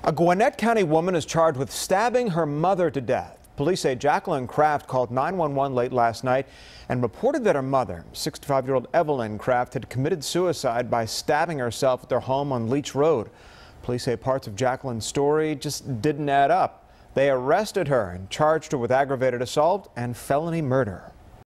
A Gwinnett County woman is charged with stabbing her mother to death. Police say Jacqueline Kraft called 911 late last night and reported that her mother, 65-year-old Evelyn Kraft, had committed suicide by stabbing herself at their home on Leach Road. Police say parts of Jacqueline's story just didn't add up. They arrested her and charged her with aggravated assault and felony murder.